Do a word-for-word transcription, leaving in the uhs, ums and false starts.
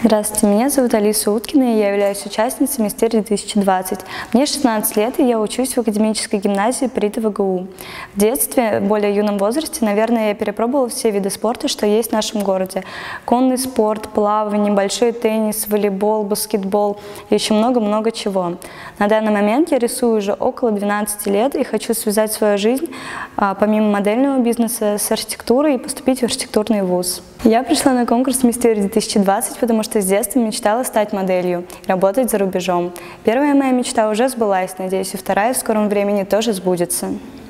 Здравствуйте, меня зовут Алиса Уткина, и я являюсь участницей Мистерии две тысячи двадцать. Мне шестнадцать лет, и я учусь в академической гимназии при ТВГУ. В детстве, в более юном возрасте, наверное, я перепробовала все виды спорта, что есть в нашем городе. Конный спорт, плавание, большой теннис, волейбол, баскетбол и еще много-много чего. На данный момент я рисую уже около двенадцати лет и хочу связать свою жизнь, помимо модельного бизнеса, с архитектурой и поступить в архитектурный вуз. Я пришла на конкурс Мистерии две тысячи двадцать, потому что с детства мечтала стать моделью, работать за рубежом. Первая моя мечта уже сбылась, надеюсь, и вторая в скором времени тоже сбудется.